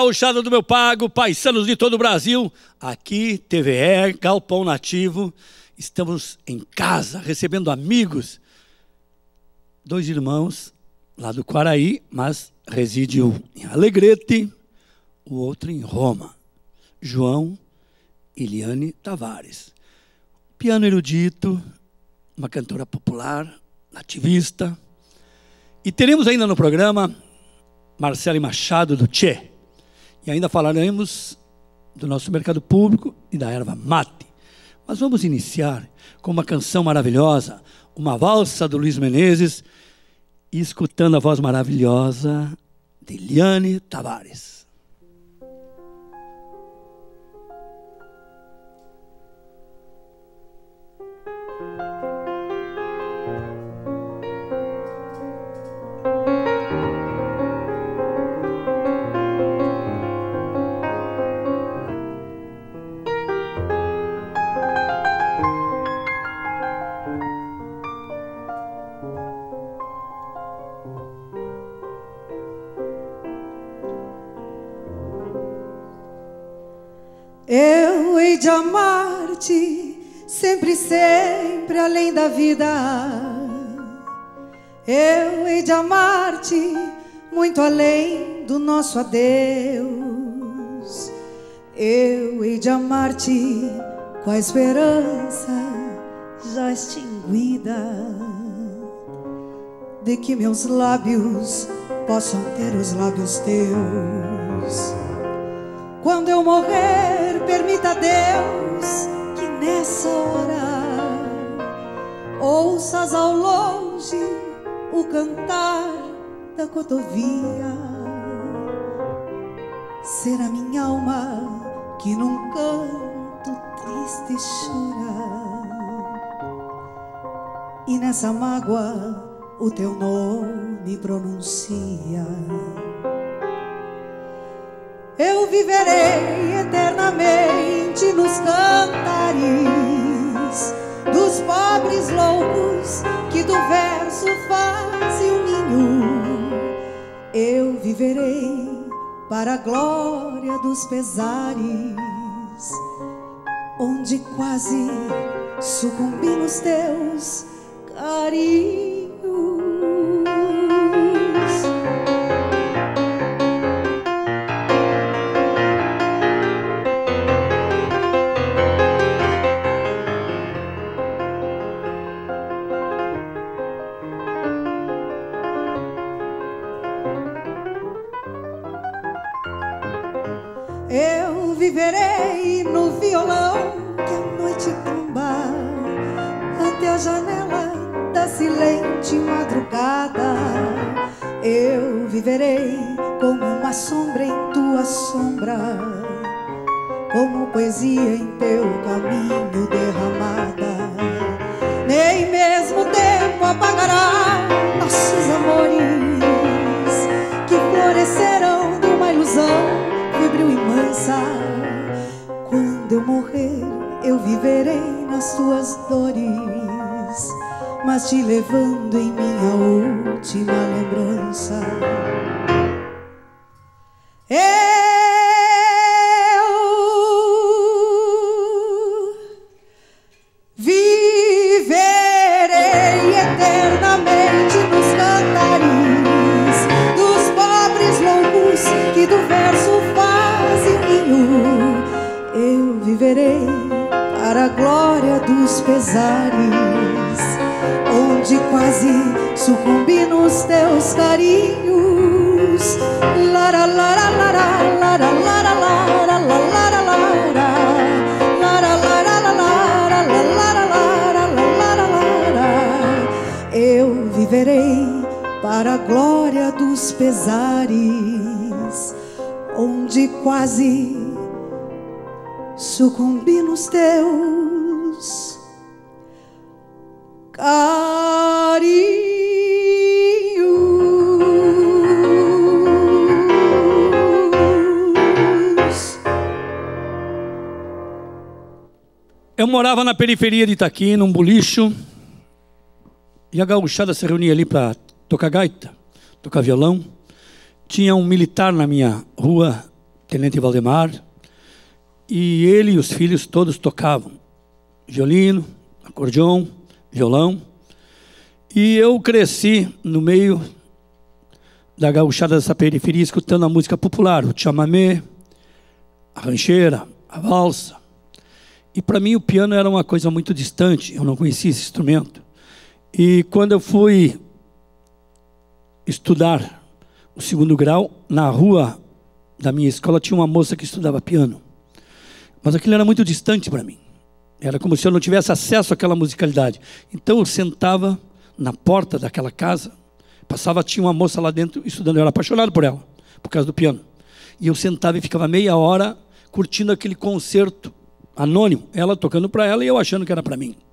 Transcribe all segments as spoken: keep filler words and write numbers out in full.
gauchada do meu pago, paisanos de todo o Brasil, aqui T V E, Galpão Nativo, estamos em casa, recebendo amigos, dois irmãos lá do Quaraí, mas reside um em Alegrete, o outro em Roma, João e Liane Tavares. Piano erudito, uma cantora popular, nativista. E teremos ainda no programa Marcele Machado do Tchê. E ainda falaremos do nosso mercado público e da erva mate. Mas vamos iniciar com uma canção maravilhosa, uma valsa do Luiz Menezes, e escutando a voz maravilhosa de Liane Tavares. Eu hei de amar-te sempre, sempre além da vida. Eu hei de amar-te muito além do nosso adeus. Eu hei de amar-te com a esperança já extinguida de que meus lábios possam ter os lábios teus. Quando eu morrer, permita a Deus que nessa hora ouças ao longe o cantar da cordovia. Será minha alma que num canto triste chora, e nessa mágoa o teu nome pronuncia. Eu viverei eternamente nos cantares dos pobres loucos que do verso fazem um ninho. Eu viverei para a glória dos pesares, onde quase sucumbi nos teus carinhos. Eu viverei no violão que a noite tumba ante a janela da silente madrugada. Eu viverei como uma sombra em tua sombra, como poesia em teu caminho derramada. Nem mesmo o tempo apagará nossos amores, que florescerão de uma ilusão febril e mansa. Quando eu morrer, eu viverei nas tuas dores, mas te levando em minha última lembrança. Eu viverei eternamente nos cantares dos pobres loucos que do verso fazem ninho. Eu viverei para a glória dos pesares, onde quase sucumbi nos teus carinhos. Lara, lara, lara, lara, lara, lara, lara, lara, eu viverei para a glória dos pesares, onde quase sucumbi nos teus carinhos. Eu morava na periferia de Itaqui, num bolicho, e a gauchada se reunia ali para tocar gaita, tocar violão. Tinha um militar na minha rua Tenente Valdemar, e ele e os filhos todos tocavam violino, acordeon, violão, e eu cresci no meio da gauchada dessa periferia, escutando a música popular, o chamamé, a rancheira, a valsa. E para mim o piano era uma coisa muito distante, eu não conhecia esse instrumento. E quando eu fui estudar o segundo grau, na rua da minha escola tinha uma moça que estudava piano. Mas aquilo era muito distante para mim. Era como se eu não tivesse acesso àquela musicalidade. Então eu sentava na porta daquela casa, passava, tinha uma moça lá dentro estudando, eu era apaixonado por ela, por causa do piano. E eu sentava e ficava meia hora curtindo aquele concerto anônimo, ela tocando para ela e eu achando que era para mim.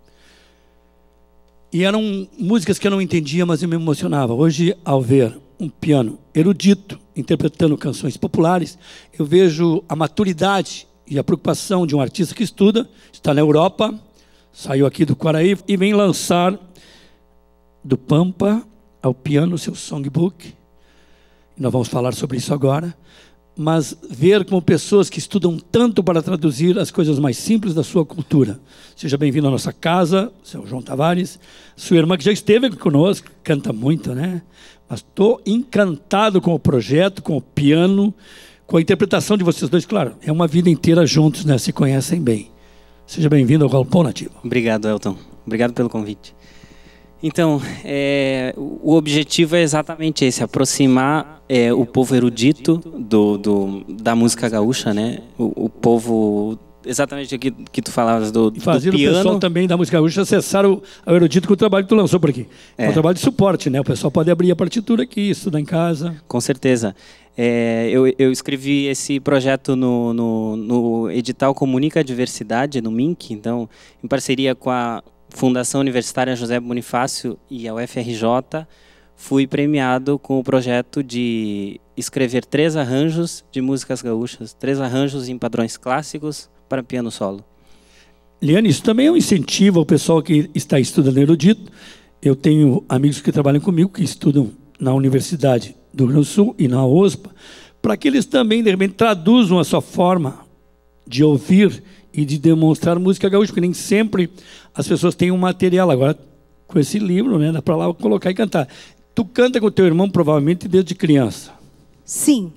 E eram músicas que eu não entendia, mas eu me emocionava. Hoje, ao ver um piano erudito interpretando canções populares, eu vejo a maturidade e a preocupação de um artista que estuda, está na Europa, saiu aqui do Quaraí e vem lançar do Pampa ao piano seu songbook. E nós vamos falar sobre isso agora. Mas ver como pessoas que estudam tanto para traduzir as coisas mais simples da sua cultura. Seja bem-vindo à nossa casa, seu João Tavares, sua irmã que já esteve aqui conosco, canta muito, né? Mas estou encantado com o projeto, com o piano, com a interpretação de vocês dois. Claro, é uma vida inteira juntos, né? Se conhecem bem. Seja bem-vindo ao Galpão Nativo. Obrigado, Elton. Obrigado pelo convite. Então, é, o objetivo é exatamente esse, aproximar é, o povo erudito do, do, da música gaúcha, né? O, o povo, exatamente aqui que tu falavas do, do piano. E fazer o pessoal também da música gaúcha acessar o, o erudito com o trabalho que tu lançou por aqui. É. É um trabalho de suporte, né? O pessoal pode abrir a partitura aqui, estudar em casa. Com certeza. É, eu, eu escrevi esse projeto no, no, no edital Comunica a Diversidade, no M I N C, então, em parceria com a Fundação Universitária José Bonifácio e a U F R J, fui premiado com o projeto de escrever três arranjos de músicas gaúchas, três arranjos em padrões clássicos para piano solo. Liane, isso também é um incentivo ao pessoal que está estudando erudito. Eu tenho amigos que trabalham comigo, que estudam na Universidade do Rio Grande do Sul e na O S P A, para que eles também, de repente, traduzam a sua forma de ouvir e de demonstrar música gaúcha, porque nem sempre as pessoas têm um material. Agora, com esse livro, né, dá para lá colocar e cantar. Tu canta com o teu irmão, provavelmente, desde criança. Sim.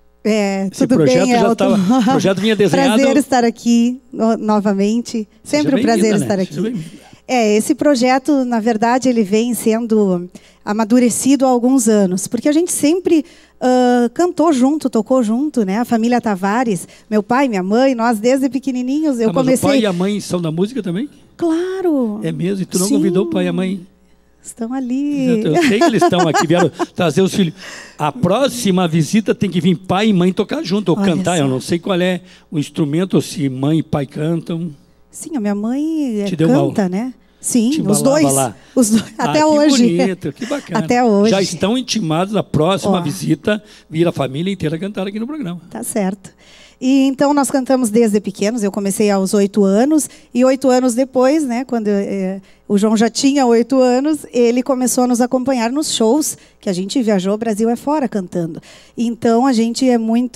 É, esse tudo projeto bem, já estava, o projeto vinha desenhado. Prazer estar aqui no, novamente. Sempre um prazer estar né? aqui. É, esse projeto, na verdade, ele vem sendo amadurecido há alguns anos, porque a gente sempre uh, cantou junto, tocou junto, né? A família Tavares, meu pai, minha mãe, nós desde pequenininhos, eu ah, mas comecei... o pai e a mãe são da música também? Claro! É mesmo? E tu não Sim. convidou o pai e a mãe? Estão ali. Eu sei que eles estão aqui, vieram trazer os filhos. A próxima visita tem que vir pai e mãe tocar junto, ou Olha cantar. Só. Eu não sei qual é o instrumento, ou se mãe e pai cantam. Sim, a minha mãe Te canta, né? Sim, Te os dois, lá. os dois. Ah, até que hoje. Bonito, que bacana. Até hoje. Já estão intimados na próxima oh. visita, vir a família inteira cantar aqui no programa. Tá certo. E então nós cantamos desde pequenos. Eu comecei aos oito anos e oito anos depois, né, quando é, o João já tinha oito anos, ele começou a nos acompanhar nos shows que a gente viajou Brasil é fora cantando. Então a gente é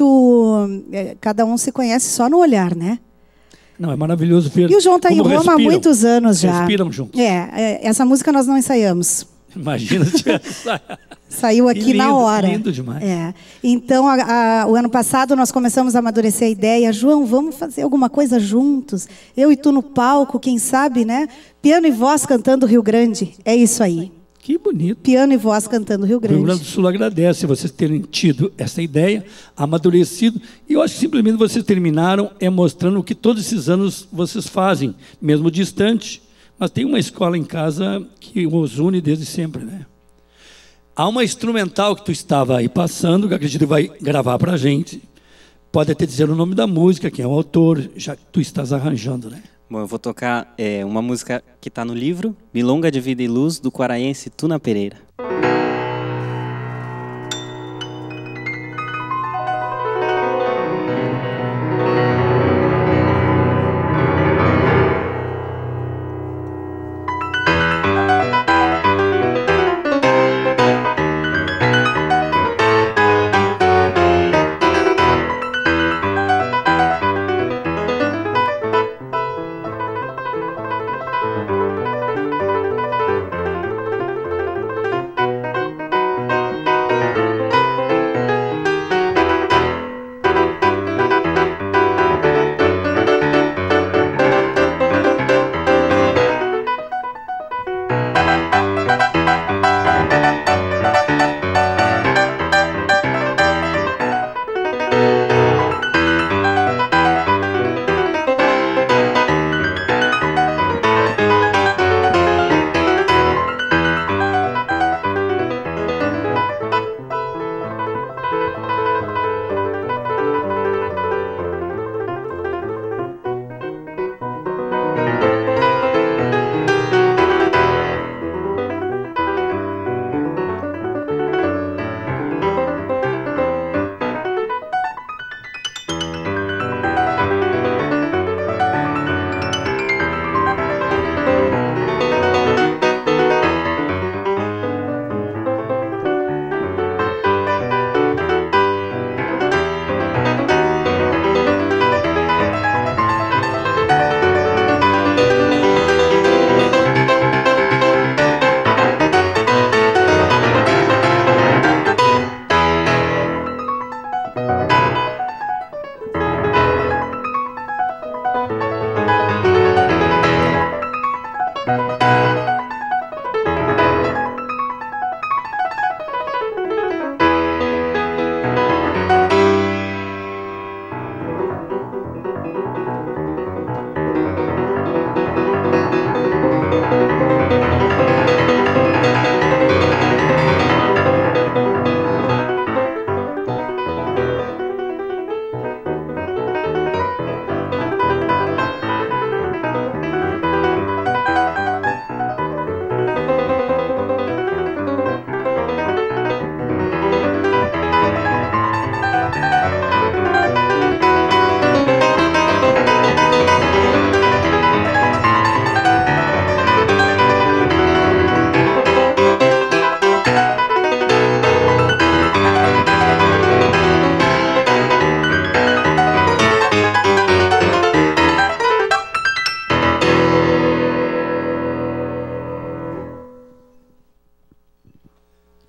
muito, é, cada um se conhece só no olhar, né? Não, é maravilhoso ver. E o João está em Roma respiram. há muitos anos já. Respiram juntos. É, é, essa música nós não ensaiamos. Imagina se tivesse... Saiu aqui lindo, na hora. Lindo demais. É. Então, a, a, o ano passado nós começamos a amadurecer a ideia. João, vamos fazer alguma coisa juntos. Eu e tu no palco, quem sabe, né? Piano e voz cantando Rio Grande. É isso aí. Que bonito. Piano e voz cantando Rio Grande. O Rio Grande do Sul agradece vocês terem tido essa ideia, amadurecido. E eu acho que simplesmente vocês terminaram é mostrando o que todos esses anos vocês fazem, mesmo distante. Mas tem uma escola em casa que os une desde sempre, né? Há uma instrumental que tu estava aí passando, que acredito que vai gravar para a gente. Pode até dizer o nome da música, quem é o autor, já que tu estás arranjando, né? Bom, eu vou tocar é, uma música que está no livro, Milonga de Vida e Luz, do quaraense Tuna Pereira.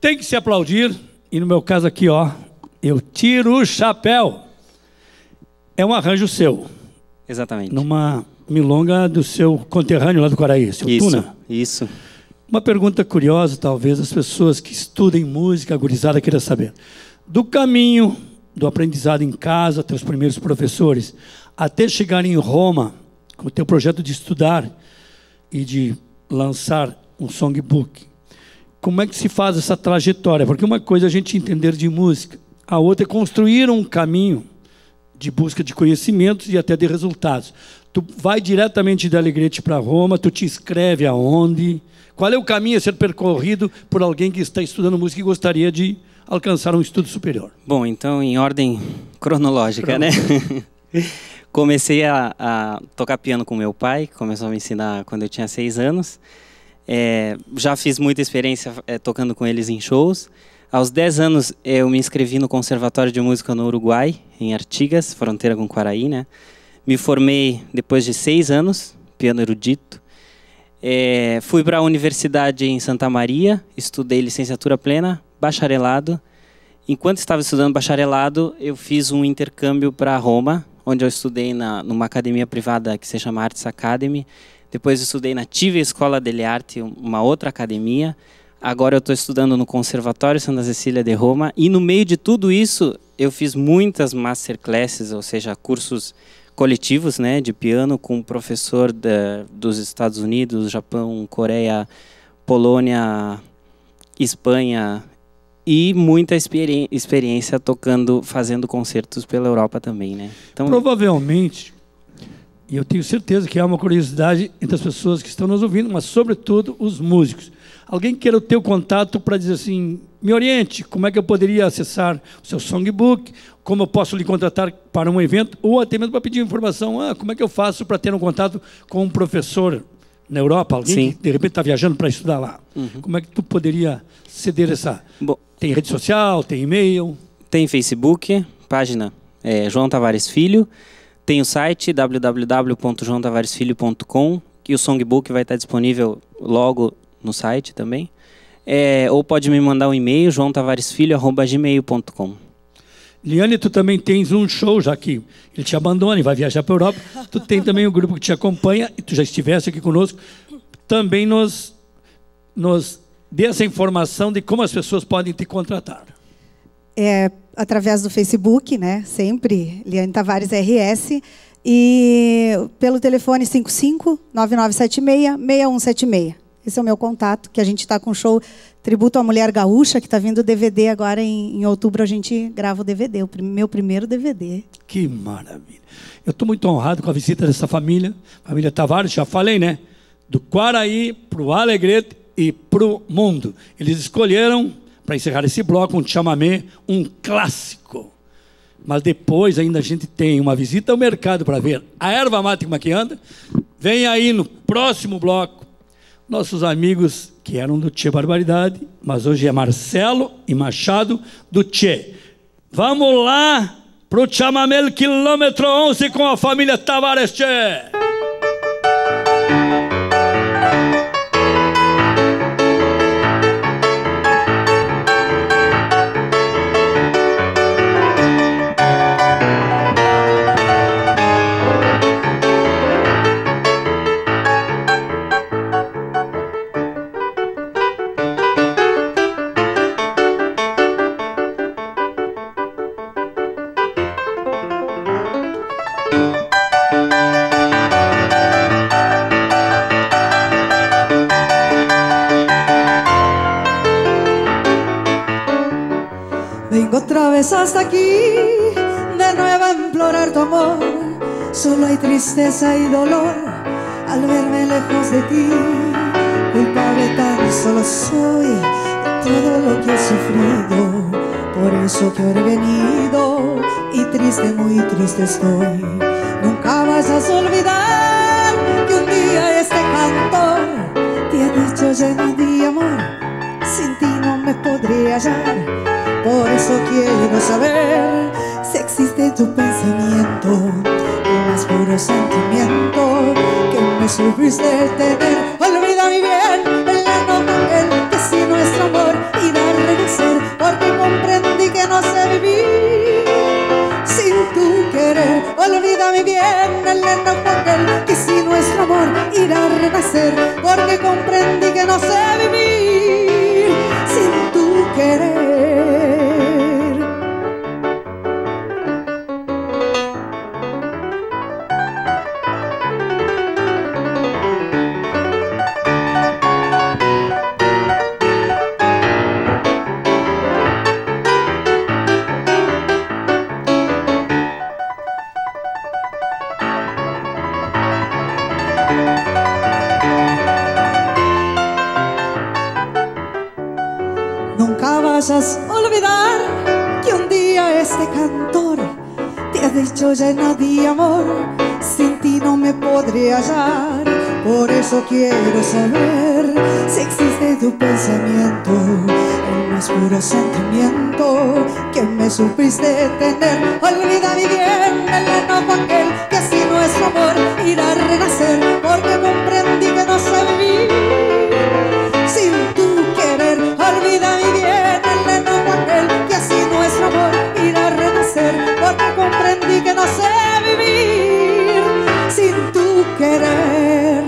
tem que se aplaudir, e no meu caso aqui, ó, eu tiro o chapéu. É um arranjo seu. Exatamente. Numa milonga do seu conterrâneo lá do Quaraí, seu Isso, Tuna. isso. Uma pergunta curiosa, talvez, as pessoas que estudam música, a gurizada queiram saber. Do caminho do aprendizado em casa, teus primeiros professores, até chegar em Roma, com o teu projeto de estudar e de lançar um songbook, como é que se faz essa trajetória? Porque uma coisa é a gente entender de música, a outra é construir um caminho de busca de conhecimentos e até de resultados. Tu vai diretamente de Alegrete para Roma, tu te inscreve aonde? Qual é o caminho a ser percorrido por alguém que está estudando música e gostaria de alcançar um estudo superior? Bom, então, em ordem cronológica, né? Comecei a, a tocar piano com meu pai, que começou a me ensinar quando eu tinha seis anos. É, já fiz muita experiência é, tocando com eles em shows. Aos dez anos, eu me inscrevi no Conservatório de Música no Uruguai, em Artigas, fronteira com Quaraí, né? Me formei depois de seis anos, piano erudito. É, fui para a universidade em Santa Maria, estudei licenciatura plena, bacharelado. Enquanto estava estudando bacharelado, eu fiz um intercâmbio para Roma, onde eu estudei na, numa academia privada que se chama Arts Academy. Depois estudei na Tive Escola delle Arti, uma outra academia. Agora eu estou estudando no Conservatório Santa Cecília de Roma. E no meio de tudo isso, eu fiz muitas masterclasses, ou seja, cursos coletivos, né, de piano com um professor da, dos Estados Unidos, Japão, Coreia, Polônia, Espanha, e muita experi experiência tocando, fazendo concertos pela Europa também, né? Então, provavelmente, e eu tenho certeza que há uma curiosidade entre as pessoas que estão nos ouvindo, mas sobretudo os músicos. Alguém queira o teu contato para dizer assim, me oriente, como é que eu poderia acessar o seu songbook, como eu posso lhe contratar para um evento, ou até mesmo para pedir informação, ah, como é que eu faço para ter um contato com um professor na Europa, alguém Sim. que de repente está viajando para estudar lá. Uhum. Como é que tu poderia ceder essa... Bom, tem rede social, tem e-mail? Tem Facebook, página é, João Tavares Filho, tem o site w w w ponto joão tavares filho ponto com, e o songbook vai estar disponível logo no site também. É, ou pode me mandar um e-mail, joão tavares filho arroba gmail ponto com. Liane, tu também tens um show, já que ele te abandona e vai viajar para a Europa. Tu tem também um grupo que te acompanha, e tu já estivesse aqui conosco. Também nos, nos dê essa informação de como as pessoas podem te contratar. É, através do Facebook, né? Sempre, Liane Tavares R S. E pelo telefone cinco cinco, nove nove sete seis, seis um sete seis. Esse é o meu contato, que a gente está com um show Tributo à Mulher Gaúcha, que está vindo o D V D agora em, em outubro, a gente grava o D V D, o meu primeiro D V D. Que maravilha. Eu estou muito honrado com a visita dessa família, família Tavares, já falei, né? Do Quaraí para o Alegrete e para o mundo. Eles escolheram, para encerrar esse bloco, um chamamé, um clássico. Mas depois ainda a gente tem uma visita ao mercado para ver a erva mate como é que anda. Vem aí no próximo bloco nossos amigos que eram do Tchê Barbaridade, mas hoje é Marcelo e Machado do Tchê. Vamos lá para o chamamé quilômetro onze com a família Tavares Tchê. Otra vez hasta aquí, de nuevo a implorar tu amor. Solo hay tristeza y dolor al verme lejos de ti. Culpable tan solo soy de todo lo que he sufrido. Por eso que ahora he venido y triste, muy triste estoy. Nunca vas a olvidar que un día este cantor te ha dicho lleno de amor. Sin ti no me podré hallar. Por eso quiero saber si existe en tu pensamiento el más puro sentimiento que me supiste tener. Olvida mi bien el enojo aquel que si nuestro amor irá a el enojo aquel que si nuestro amor irá a renacer, porque comprendí que no sé vivir sin tu querer. Nunca vayas a olvidar que un día este cantor te ha dicho llena de amor, sin ti no me podré hallar. Por eso quiero saber si existe tu pensamiento, el más puro sentimiento que me supiste tener. Olvida mi bien el enojo aquel que así nuestro amor irá a renacer, porque comprendí que no sé vivir sin tu querer. Olvida mi bien el enojo aquel que así nuestro amor irá a renacer, porque comprendí que no sé vivir sin tu querer.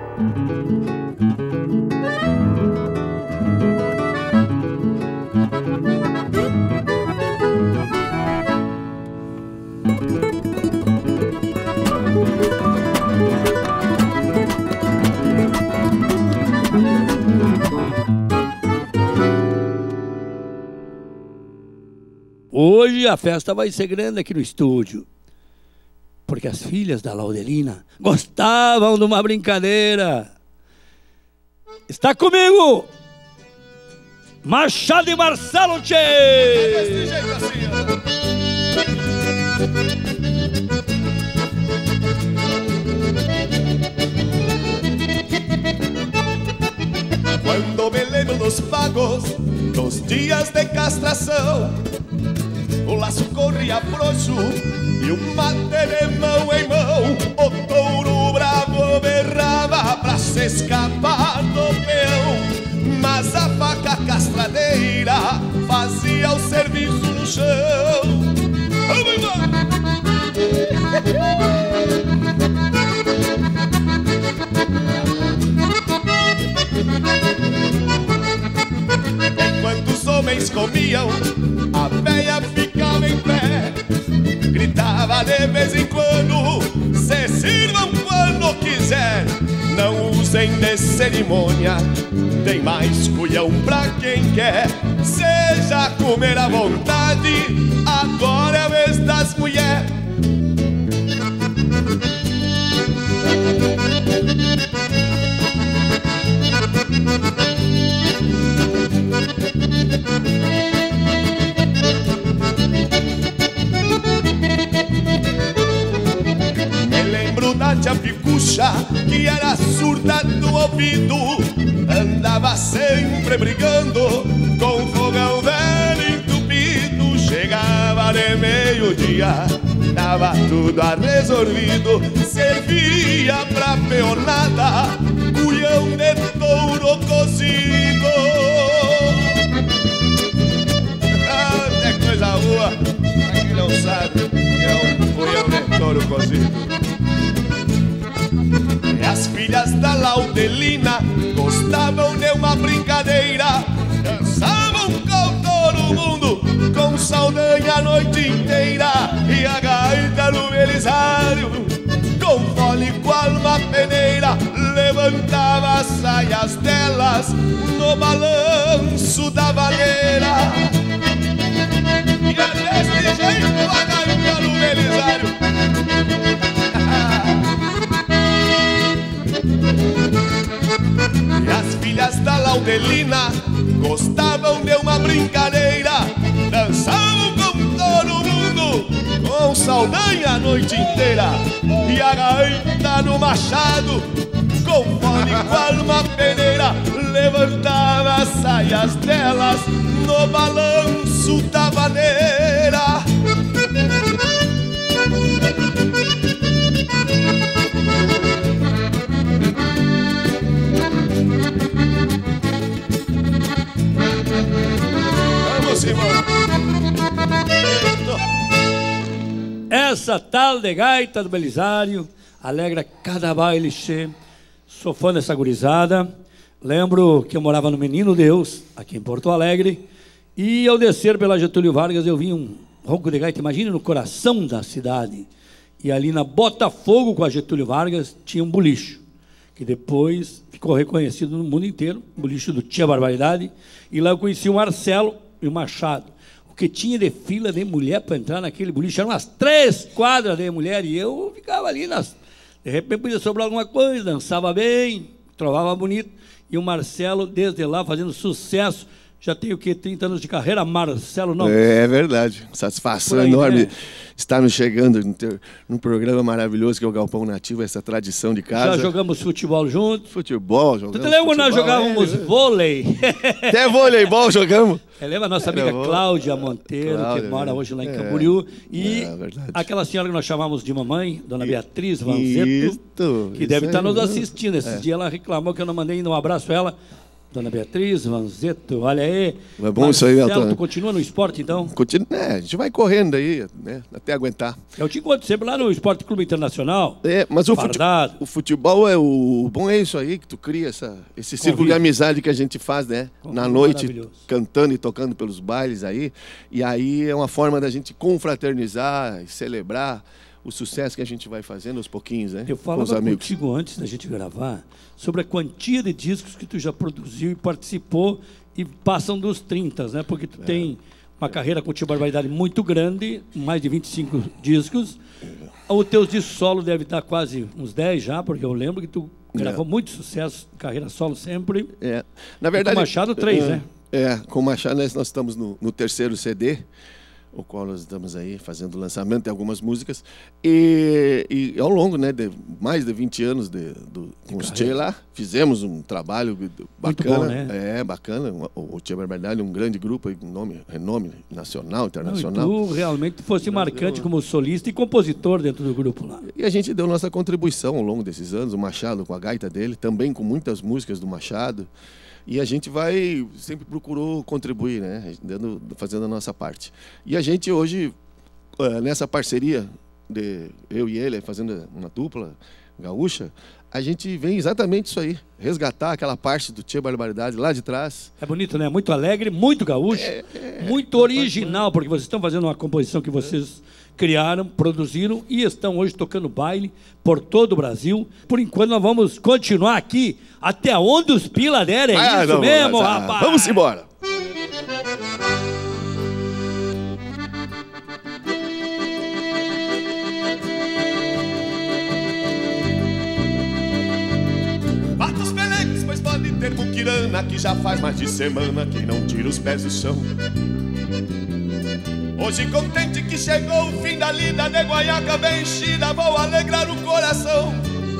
Hoje a festa vai ser grande aqui no estúdio, porque as filhas da Laudelina gostavam de uma brincadeira. Está comigo Machado e Marcelo Tchê. É desse jeito assim, ó. Quando me lembro dos pagos, dos dias de castração, o laço corria frouxo e o mate de mão em mão, o touro bravo berrava pra se escapar do peão, mas a faca castradeira fazia o serviço no chão. Enquanto os homens comiam, a véia ficava em pé, gritava de vez em quando: se sirvam quando quiser, não usem de cerimônia, tem mais culhão pra quem quer. Seja comer à vontade, agora é a vez das mulheres. Me lembro da tia Picucha, que era surda do ouvido, andava sempre brigando com o fogão velho entupido. Chegava de meio-dia, tava tudo a resolvido, servia pra peonada culhão de touro cozido. Ah, é coisa boa, pra quem não sabe, é um culhão de touro cozido. E as filhas da Laudelina gostavam de uma brincadeira, dançavam com todo mundo, com Saldanha a noite inteira, e a gaita no Belisário, com fole qual uma peneira, levantava as saias delas no balanço da vaneira. E é desse jeito a gaita no Belisário. E as filhas da Laudelina gostavam de uma brincadeira, dançavam com todo mundo, com Saldanha a noite inteira, e a gaita no Machado, com fole qual uma peneira, levantava as saias delas no balanço da vaneira. Vamos embora. Essa tal de gaita do Belisário, alegra cada baile che. Sou fã dessa gurizada. Lembro que eu morava no Menino Deus, aqui em Porto Alegre, e ao descer pela Getúlio Vargas eu vi um ronco de gaita, imagina, no coração da cidade. E ali na Botafogo com a Getúlio Vargas tinha um bolicho, que depois ficou reconhecido no mundo inteiro, o bolicho do Tia Barbaridade, e lá eu conheci o Marcelo e o Machado. O que tinha de fila de mulher para entrar naquele bolicho, eram umas três quadras de mulher, e eu ficava ali, nas... de repente podia sobrar alguma coisa, dançava bem, trovava bonito, e o Marcelo, desde lá, fazendo sucesso. Já tenho o quê? trinta anos de carreira, Marcelo Nomes. É verdade. Satisfação aí, enorme, né? Estar nos chegando num programa maravilhoso que é o Galpão Nativo, essa tradição de casa. Já jogamos futebol juntos. Futebol, jogamos. Tu te lembra quando nós jogávamos é, vôlei? Até voleibol jogamos. Você lembra a nossa amiga Cláudia Monteiro, Cláudia, que mora hoje lá em é, Camboriú. E é, aquela senhora que nós chamamos de mamãe, dona Beatriz Vanzetto, isso, que deve estar nos assistindo. Esses é. dias ela reclamou que eu não mandei ainda um abraço a ela. Dona Beatriz, Vanzetto, olha aí. É bom isso aí, Elton. Tu continua no esporte, então? Continua, é, a gente vai correndo aí, né, até aguentar. Eu te encontro sempre lá no Esporte Clube Internacional. É, mas o futebol, o futebol é o, o bom é isso aí, que tu cria essa, esse círculo de amizade que a gente faz, né? Convido. Na noite, cantando e tocando pelos bailes aí. E aí é uma forma da gente confraternizar e celebrar o sucesso que a gente vai fazendo aos pouquinhos, né? Eu falava contigo antes da gente gravar sobre a quantia de discos que tu já produziu e participou e passam dos trinta, né? Porque tu é. tem uma carreira com o Tia Barbaridade muito grande, mais de vinte e cinco discos. O teu disco solo deve estar quase uns dez já, porque eu lembro que tu gravou é. muito sucesso, carreira solo sempre. É. Na verdade, e com o Machado, três, é, né? É, com o Machado nós, nós estamos no, no terceiro C D, o qual nós estamos aí fazendo o lançamento de algumas músicas, e, e ao longo, né, de mais de vinte anos de, do, com os Tia lá, fizemos um trabalho bacana, bom, né? é, bacana, o, o Tia Barbaridade é um grande grupo, nome, renome nacional, internacional. Não, e tu realmente fosse Nós marcante deu... como solista e compositor dentro do grupo lá. E a gente deu nossa contribuição ao longo desses anos, o Machado com a gaita dele, também com muitas músicas do Machado. E a gente vai, sempre procurou contribuir, né? Dando, fazendo a nossa parte. E a gente hoje, nessa parceria, de eu e ele, fazendo uma dupla gaúcha, a gente vem exatamente isso aí, resgatar aquela parte do Tia Barbaridade lá de trás. É bonito, né? Muito alegre, muito gaúcho, é, é, muito original, porque vocês estão fazendo uma composição que vocês criaram, produziram e estão hoje tocando baile por todo o Brasil. Por enquanto nós vamos continuar aqui até onde os pila derem. É ah, isso não, mesmo, mas, ah, rapaz? Vamos embora. Bata os pelecos, pois pode ter muquirana, que já faz mais de semana que não tira os pés do chão. Hoje contente que chegou o fim da lida, de guaiaca bem enchida, vou alegrar o coração.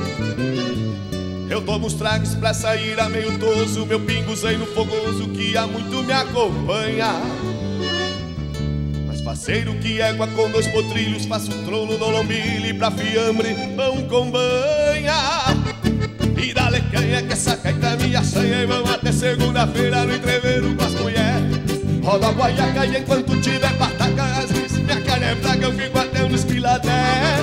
Eu tomo os tragos pra sair a meio toso, meu pinguzeiro fogoso que há muito me acompanha. Mas faceiro que égua com dois potrilhos, faço trono no lombilho pra fiambre, pão com banha. E dá-lhe canha que essa gaita minha sanha, e vamos até segunda-feira no entreveiro com as mulheres. Roda a guaiaca e enquanto tiver pataca, às vezes minha carne é fraca, eu fico até nos piladé.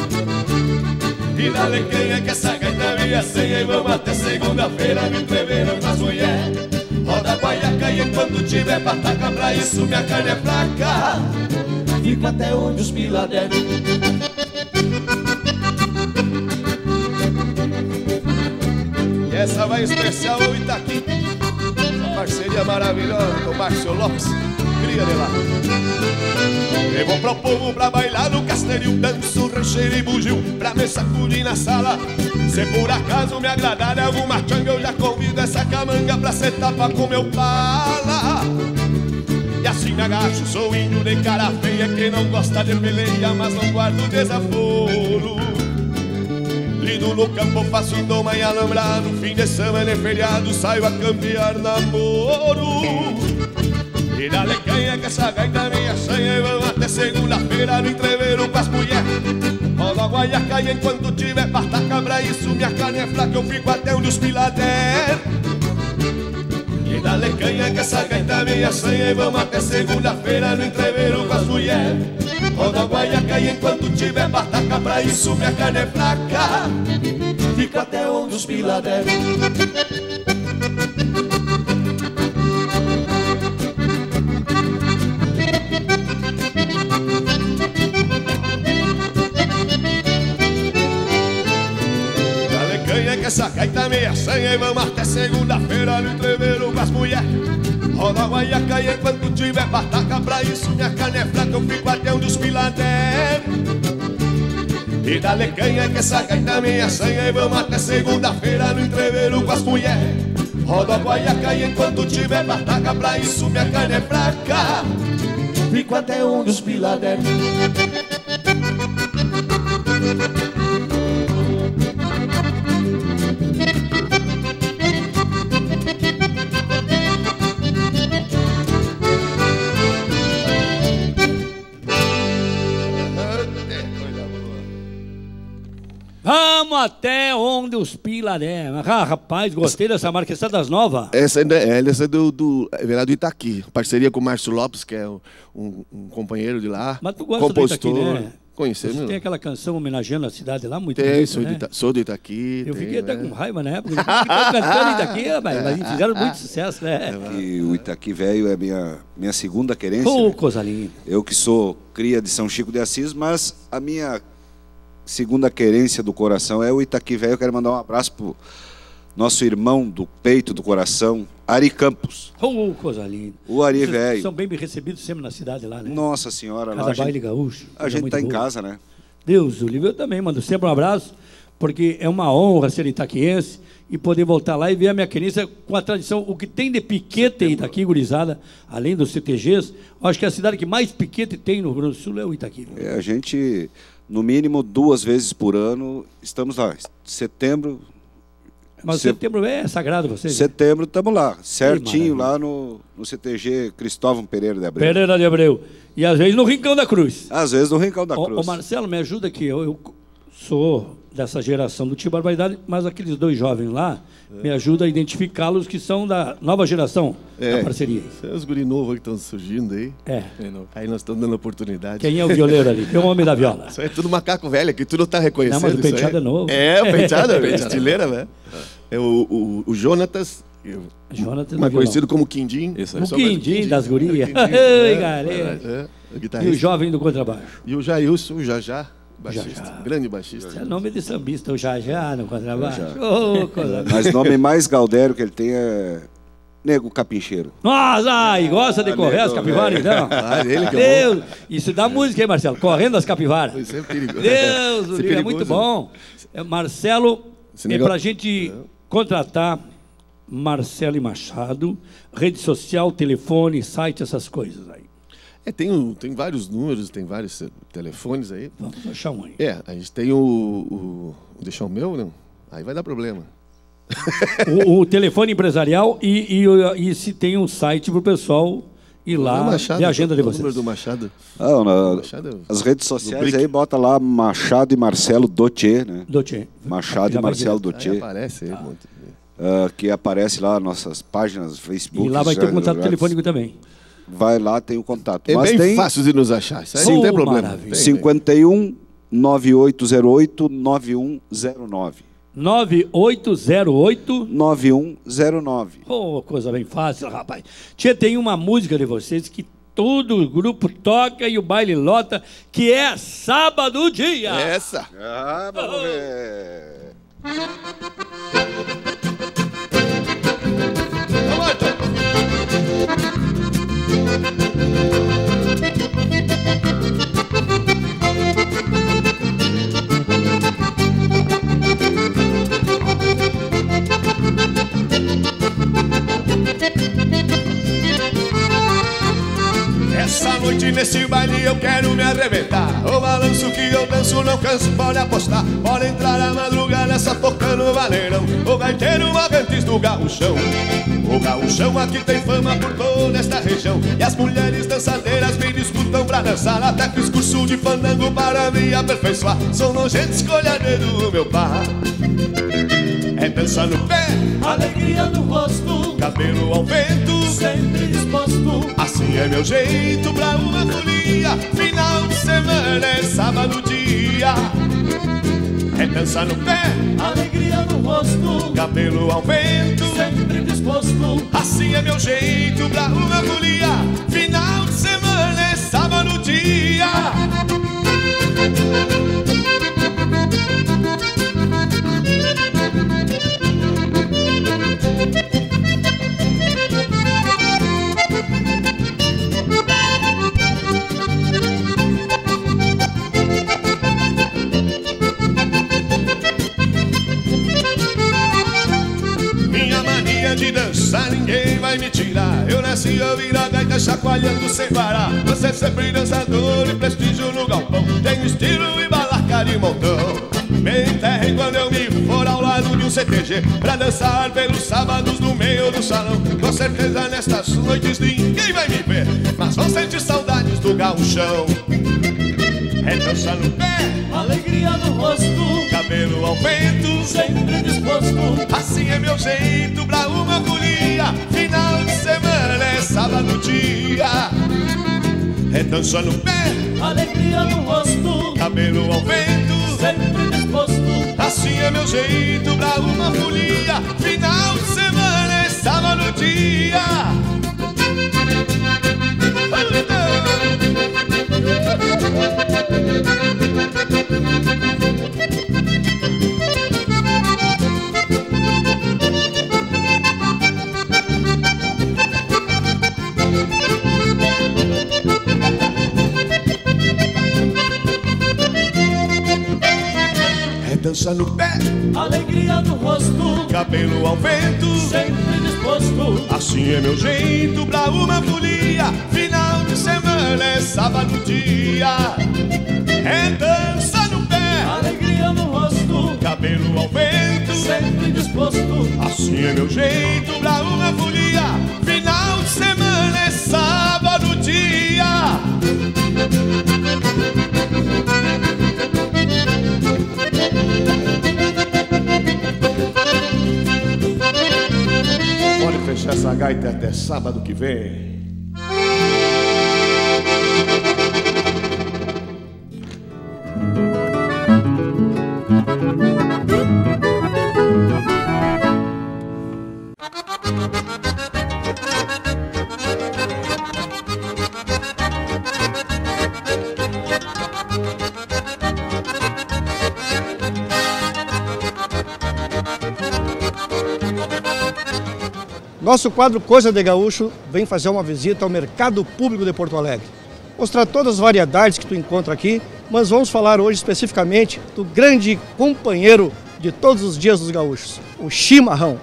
E na lequenha que essa gaita minha senha, e vamos até segunda-feira me entreveram com as mulheres. Roda a guaiaca e enquanto tiver pataca, pra isso minha carne é fraca, fico até onde os piladé. E essa vai especial ao Itaqui, parceria maravilhosa com o Márcio Lopes, cria de lá. Eu vou pro povo pra bailar no castelinho, danço, rancheiro e bugio pra me sacudir na sala. Se por acaso me agradar alguma changa, eu já convido essa camanga pra sentar pra comer o pala. E assim me agacho, sou índio de cara feia, que não gosta de peleia, mas não guardo desaforo. Lido no campo, faço doma e alambrar, no fim de semana e feriado saio a campear namoro. E dá-lhe canha que essa gaita minha sanha, e vamos até segunda-feira no entreveiro com as mulheres. Roda a guaiaca e enquanto tiver pataca, pra isso minha carne é fraca, eu fico até onde os pilader. E dá-lhe canha que essa gaita minha sanha, e vamos até segunda-feira no entreveiro com as mulheres. roda a guaiaca e enquanto tiver bataca, pra isso minha carne é fraca. Fico até onde os pila devem. Que essa gaita meia sanha e vamos até segunda-feira no entreveiro com as mulheres. Roda a guaiaca e enquanto tiver bataca, pra isso minha carne é fraca, eu fico até onde os pilader. E dá-lhe canha que essa gaita meia sanha e vamos até segunda-feira no entreveiro com as mulheres. Roda a guaiaca e enquanto tiver bataca, pra isso minha carne é fraca, fico até onde os pilader. Vamos até onde os pila der. Ah, rapaz, gostei dessa marca. Essa é das novas? Essa é, essa é do, do, é do Itaqui. Parceria com o Márcio Lopes, que é um, um companheiro de lá. Mas tu gosta compositor, do Itaqui, né? Conhecemos. Você tem aquela canção homenageando a cidade lá, muito tem, bonita, sou, né? do Ita, sou do Itaqui. Eu tem, fiquei até né? com raiva na época. Eu fiquei cantando Itaqui, rapaz, mas fizeram muito sucesso, né? E o Itaqui Velho é minha, minha segunda querência. Ô, né? coisa linda. Eu que sou cria de São Chico de Assis, mas a minha segunda querência do coração é o Itaqui Velho. Eu quero mandar um abraço pro nosso irmão do peito do coração, Ari Campos. Ô, coisa linda. O Ari Vocês Velho. são bem recebidos sempre na cidade lá, né? Nossa Senhora. Casa Lá, a Baile gente, Gaúcho. a gente tá em casa, né? Deus, o livro eu também mando sempre um abraço, porque é uma honra ser itaquiense e poder voltar lá e ver a minha querência com a tradição. O que tem de piquete em Itaqui, gurizada, além dos C T Gs, acho que a cidade que mais piquete tem no Rio Grande do Sul é o Itaqui. É, a gente, no mínimo, duas vezes por ano, estamos lá. Setembro... Mas Se... setembro é sagrado, vocês? Setembro, estamos lá, certinho, lá no, no C T G Cristóvão Pereira de Abreu. Pereira de Abreu. E às vezes no Rincão da Cruz. Às vezes no Rincão da Cruz. Ô, Marcelo, me ajuda aqui. Eu, eu sou dessa geração do Tio Barbaridade, mas aqueles dois jovens lá é. me ajuda a identificá-los que são da nova geração é. da parceria. São os guri novos que estão surgindo aí. É. Aí nós estamos dando oportunidade. Quem é o violeiro ali? Quem é o homem da viola? Isso é tudo macaco velho, que tu não está reconhecendo. Não, mas o penteado é novo. É, o penteado é estileira, velho. É o, o, o Jonatas, Jonatas mais conhecido como Quindim. Isso, o Quindim das gurias. Oi, galera. E o jovem do contrabaixo. E o Jailson, o Jajá, baixista, Jajá. grande baixista. É nome de sambista, o Jajá no contrabaixo. Oh, coisa. Mas o nome mais gaudério que ele tem é Nego Capincheiro. Nossa, ai, gosta de ah, correr as capivaras, então? Ah, ele que Deus, é isso dá música, hein, Marcelo? Correndo as capivaras. Isso é perigoso. Deus, é, é muito bom. É, Marcelo, Esse é negócio... para a gente contratar Marcelo e Machado, rede social, telefone, site, essas coisas aí. É, tem, um, tem vários números, tem vários telefones aí. Vamos deixar um aí. É, a gente tem o... o deixar o meu, não? Aí vai dar problema. o, o telefone empresarial e, e, e se tem um site para o pessoal ir lá Machado, ver a agenda de o vocês. número do Machado. Ah, na, Machado as redes sociais aí, bota lá Machado e Marcelo Dotê, né? Dotê. Machado e Marcelo Dotê. Aí aparece aí, ah. muito. Uh, que aparece lá nas nossas páginas, Facebook. E lá vai ter o contato telefônico também. Vai lá, tem o contato. É Mas bem tem... fácil de nos achar, isso aí oh, não tem problema. Tem, cinquenta e um, nove oito zero oito, nove um zero nove. nove oito zero oito, nove um zero nove. Oh, coisa bem fácil, rapaz. Tia, tem uma música de vocês que todo o grupo toca e o baile lota, que é Sábado Dia. Essa. Ah, vamos ver. Essa noite nesse baile eu quero me arrebentar. O balanço que eu danço não canso, pode apostar. Pode entrar a madrugada nessa tocando valeirão. O gaiteiro marcantes do gauchão. O gauchão aqui tem fama por toda esta região. E as mulheres dançadeiras me disputam pra dançar. Até fiz curso de fandango para me aperfeiçoar. Sou nojento, escolha dedo, meu par. É dança no pé, alegria no rosto, cabelo ao vento, sempre disposto. Assim é meu jeito pra uma folia. folia, final de semana é sábado dia. É dança no pé, alegria no rosto, cabelo ao vento, sempre disposto. Assim é meu jeito pra uma folia, final de semana é sábado dia. De dançar ninguém vai me tirar. Eu nasci ouvindo a gaita chacoalhando sem parar. Você sempre dançador e prestígio no galpão. Tem estilo e balaca de montão. Me enterrem quando eu me for ao lado de um C T G pra dançar pelos sábados no meio do salão. Com certeza nestas noites ninguém vai me ver, mas vão sentir saudades do gauchão. É dança no pé, alegria no rosto, cabelo ao vento, sempre disposto. Assim é meu jeito pra uma folia, final de semana é sábado dia. É dança no pé, alegria no rosto, cabelo ao vento, sempre disposto. Assim é meu jeito pra uma folia, final de semana é sábado dia. É dança no pé, alegria no rosto, cabelo ao vento, sempre disposto. Assim é meu jeito pra uma folia, final de semana é sábado dia. É dança no pé, alegria no rosto, cabelo ao vento, sempre disposto. Assim é meu jeito pra uma folia, final de semana é sábado dia. Pode fechar essa gaita até sábado que vem. Nosso quadro Coisa de Gaúcho vem fazer uma visita ao Mercado Público de Porto Alegre. Mostrar todas as variedades que tu encontra aqui, mas vamos falar hoje especificamente do grande companheiro de todos os dias dos gaúchos, o chimarrão.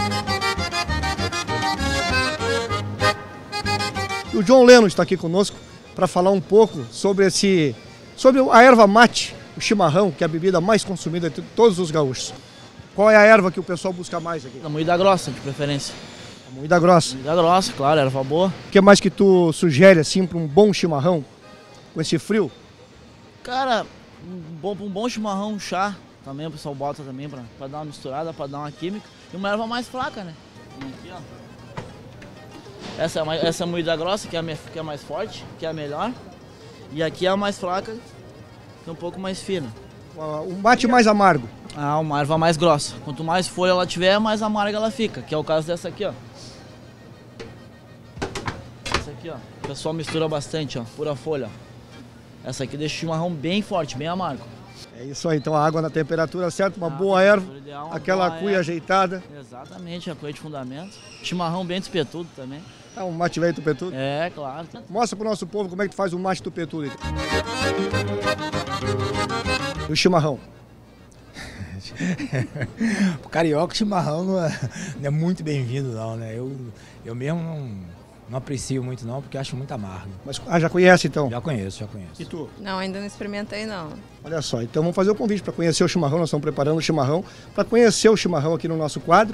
E o John Leno está aqui conosco para falar um pouco sobre, esse, sobre a erva mate, o chimarrão, que é a bebida mais consumida de todos os gaúchos. Qual é a erva que o pessoal busca mais aqui? A moída grossa, de preferência. A moída grossa. Moída grossa, claro, erva boa. O que mais que tu sugere assim para um bom chimarrão com esse frio? Cara, um bom, um bom chimarrão, um chá, também o pessoal bota também para dar uma misturada, para dar uma química. E uma erva mais fraca, né? Aqui, ó. Essa é, mais, essa é a moída grossa, que é, a, que é mais forte, que é a melhor. E aqui é a mais fraca, que é um pouco mais fina. Um mate mais amargo. Ah, uma erva mais grossa. Quanto mais folha ela tiver, mais amarga ela fica. Que é o caso dessa aqui, ó. Essa aqui, ó. O pessoal mistura bastante, ó. Pura folha, ó. Essa aqui deixa o chimarrão bem forte, bem amargo. É isso aí, então a água na temperatura certa, uma ah, boa erva, ideal, uma aquela cuia erva. Ajeitada. Exatamente, a cuia de fundamento. Chimarrão bem tupetudo também. É um mate velho tupetudo? É, claro. Mostra pro nosso povo como é que tu faz um mate tupetudo. Então. E o chimarrão? O carioca, o chimarrão não é, não é muito bem-vindo não, né? Eu, eu mesmo não, não aprecio muito não, porque acho muito amargo. Mas ah, já conhece então? Já conheço, já conheço. E tu? Não, ainda não experimentei não. Olha só, então vamos fazer o convite para conhecer o chimarrão, nós estamos preparando o chimarrão, para conhecer o chimarrão aqui no nosso quadro.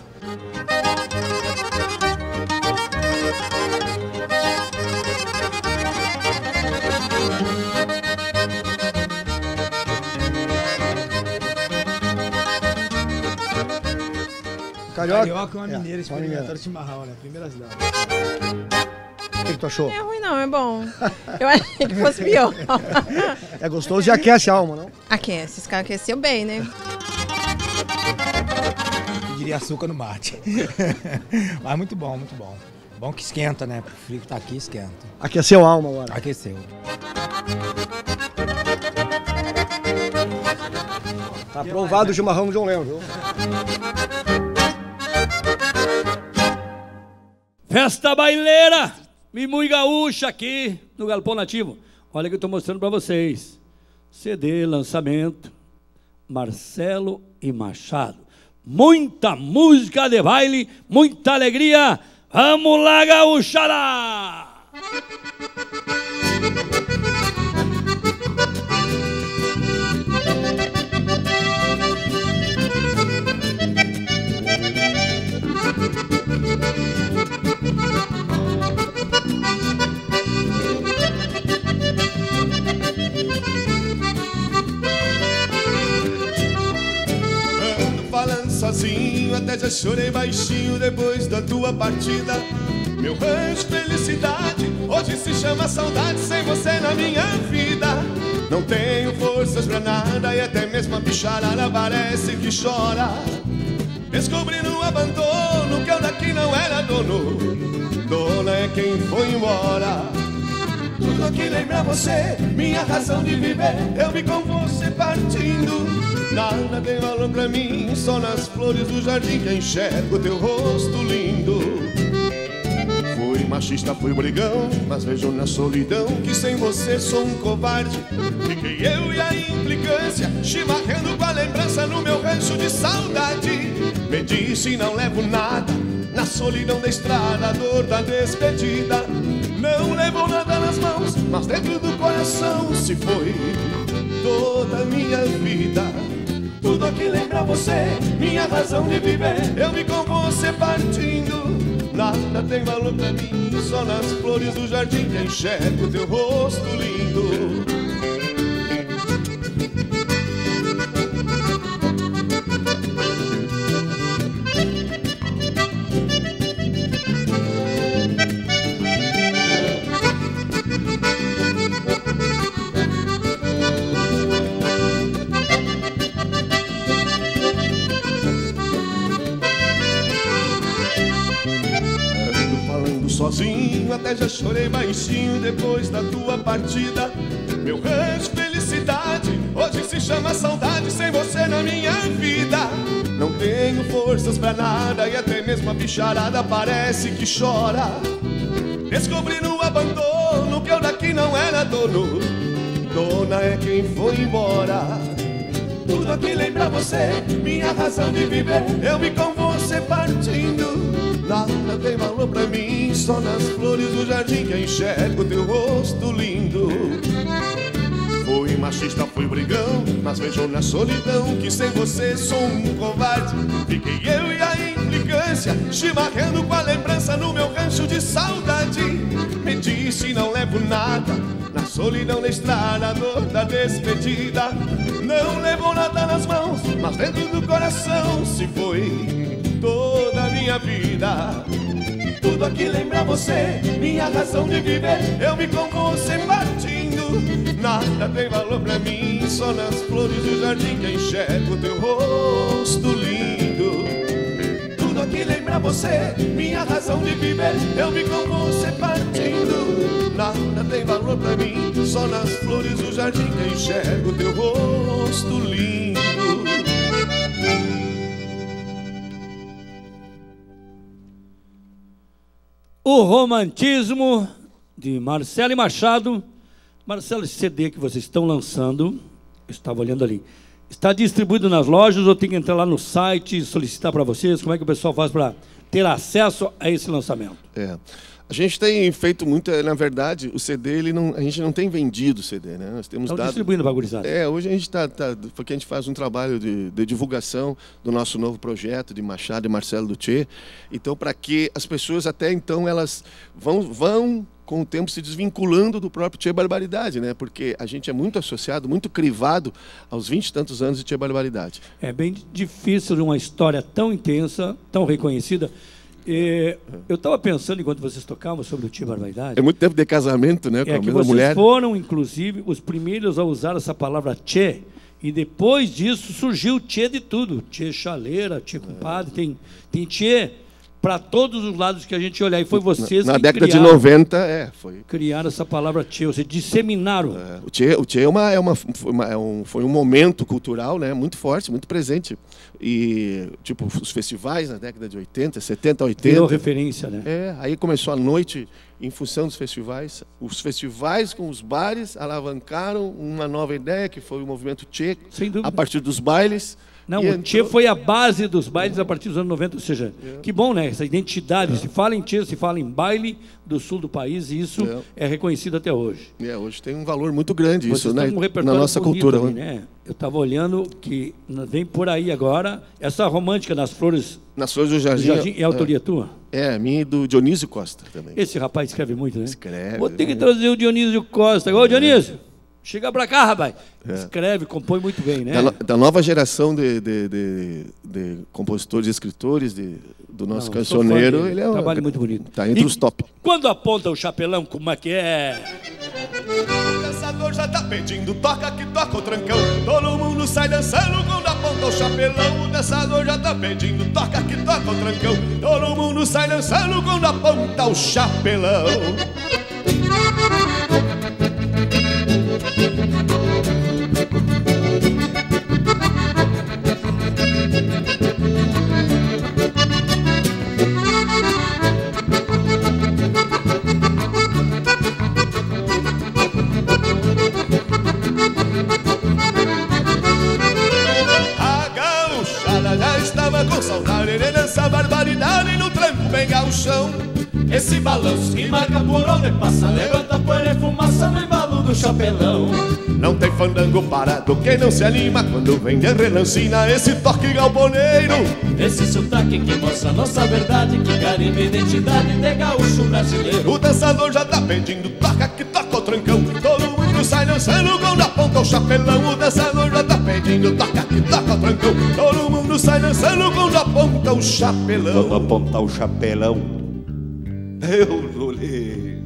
Carioca, Carioca é uma mineira, é, experimentando chimarrão, né? Primeiras damas. O que, que tu achou? Não é ruim não, é bom. Eu achei que fosse pior. É gostoso e aquece a alma, não? Aquece, esse cara aqueceu bem, né? Eu diria açúcar no mate. Mas muito bom, muito bom. Bom que esquenta, né? O frio que tá aqui esquenta. Aqueceu a alma agora. Aqueceu. Tá aprovado o chimarrão do João Leão, viu? Festa baileira, Mimui Gaúcha aqui no Galpão Nativo. Olha que eu estou mostrando para vocês. C D, lançamento, Marcelo e Machado. Muita música de baile, muita alegria. Vamos lá, gaúchada! Sozinho, até já chorei baixinho depois da tua partida. Meu rancho, felicidade, hoje se chama saudade sem você na minha vida. Não tenho forças pra nada e até mesmo a bicharada parece que chora. Descobri no abandono que eu daqui não era dono. Dona é quem foi embora. Tudo aqui lembra você, minha razão de viver. Eu vi com você partindo. Nada tem valor pra mim, só nas flores do jardim que enxergo teu rosto lindo. Fui machista, fui brigão, mas vejo na solidão que sem você sou um covarde. Fiquei eu e a implicância, chimarrando com a lembrança no meu rancho de saudade. Me disse não levo nada, na solidão da estrada, a dor da despedida. Não levou nada nas mãos, mas dentro do coração se foi toda a minha vida. Tudo aqui lembra você, minha razão de viver. Eu vi com você partindo. Nada tem valor pra mim, só nas flores do jardim que enxergo teu rosto lindo. Sozinho, até já chorei baixinho depois da tua partida. Meu rancho, felicidade, hoje se chama saudade sem você na minha vida. Não tenho forças pra nada e até mesmo a bicharada parece que chora. Descobri no abandono que eu daqui não era dono. Dona é quem foi embora. Tudo aqui lembra você, minha razão de viver. Eu vi com você partindo. Nada tem valor pra mim, só nas flores do jardim que enxergo teu rosto lindo. Fui machista, fui brigão, mas vejo na solidão que sem você sou um covarde. Fiquei eu e a implicância, chimarrando com a lembrança no meu rancho de saudade. Me disse não levo nada, na solidão da estrada, a dor da despedida. Não levou nada nas mãos, mas dentro do coração se foi toda a minha vida. Tudo aqui lembra você, minha razão de viver. Eu vi com você partindo. Nada tem valor pra mim, só nas flores do jardim que enxergo teu rosto lindo. Tudo aqui lembra você, minha razão de viver. Eu vi com você partindo. Nada tem valor pra mim, só nas flores do jardim que enxergo teu rosto lindo. O romantismo de Marcelo e Machado. Marcelo, esse C D que vocês estão lançando, eu estava olhando ali, está distribuído nas lojas ou tem que entrar lá no site e solicitar para vocês? Como é que o pessoal faz para ter acesso a esse lançamento? É. A gente tem feito muito, na verdade, o C D, ele não, a gente não tem vendido o C D, né? Nós temos Estão dado... distribuindo para a gurizada. É, hoje a gente está, tá, porque a gente faz um trabalho de, de divulgação do nosso novo projeto de Machado e Marcelo do Tchê. Então, para que as pessoas até então, elas vão, vão com o tempo se desvinculando do próprio Tchê Barbaridade, né? Porque a gente é muito associado, muito crivado aos vinte e tantos anos de Tchê Barbaridade. É bem difícil uma história tão intensa, tão reconhecida, É, eu estava pensando, enquanto vocês tocavam, sobre o Tchê Barbaridade. É muito tempo de casamento, né? Com É a que mesma vocês mulher. foram, inclusive, os primeiros a usar essa palavra Tchê. E depois disso surgiu o Tchê de tudo. Tchê chaleira, Tchê compadre, tem, tem Tchê para todos os lados que a gente olhar. E foi vocês Na, na que década criaram, de noventa, é, foi. criaram essa palavra Tchê, ou seja, disseminaram. É, o Tchê, o Tchê é uma, é uma, foi, uma, é um, foi um momento cultural, né, muito forte, muito presente. E, tipo, os festivais na década de oitenta, setenta, oitenta. Virou referência, né? É, aí começou a noite em função dos festivais. Os festivais com os bares alavancaram uma nova ideia, que foi o movimento Tchê, Sem dúvida. a partir dos bailes. Não, E o entrou- Tchê foi a base dos bailes a partir dos anos noventa, ou seja, que bom, né? Essa identidade, se fala em Tchê, se fala em baile do sul do país, e isso é, reconhecido até hoje. É, hoje tem um valor muito grande Vocês isso, estão né, com um na repertório nossa bonito cultura. ali, né? Eu estava olhando que vem por aí agora, essa romântica nas flores Nas Flores do Jardim, do Jardim é autoria tua? É, minha e do Dionísio Costa também. Esse rapaz escreve muito, né? Escreve. Vou ter que trazer o Dionísio Costa. Ô, Dionísio, chega pra cá, rapaz. É. Escreve, compõe muito bem, né? Da, no- da nova geração de, de, de, de compositores e escritores de, do nosso Não, eu sou fã cancioneiro, dele. ele é um Trabalho muito bonito. Tá entre E os top. Quando aponta o chapelão, como é que é? O dançador já tá pedindo, toca que toca o trancão. Todo mundo sai dançando quando aponta o chapelão. O dançador já tá pedindo, toca que toca o trancão. Todo mundo sai dançando quando aponta o chapelão. A gauchada já estava com saudade de dançar barbaridade no tranco bem gauchão. Esse balanço que marca por onde passa, levanta poeira e fumaça no embalo do chapelão. Não tem fandango parado, quem não se anima quando vem de relancina esse toque galponeiro. Esse sotaque que mostra nossa verdade, que carimba a identidade de gaúcho brasileiro. O dançador já tá pedindo, toca que toca o trancão. Todo mundo sai dançando quando aponta o chapelão. O dançador já tá pedindo, toca que toca o trancão. Todo mundo sai dançando quando aponta o chapelão. Quando apontar o chapelão, Deus o livre.